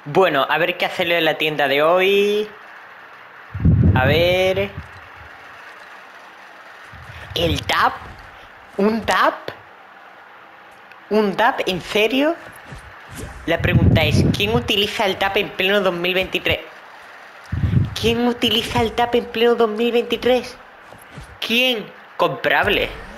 Bueno, a ver qué hacerle en la tienda de hoy. A ver. ¿El tap? ¿Un tap? ¿Un tap? ¿En serio? La pregunta es, ¿quién utiliza el tap en pleno 2023? ¿Quién utiliza el tap en pleno 2023? ¿Quién? Comprable.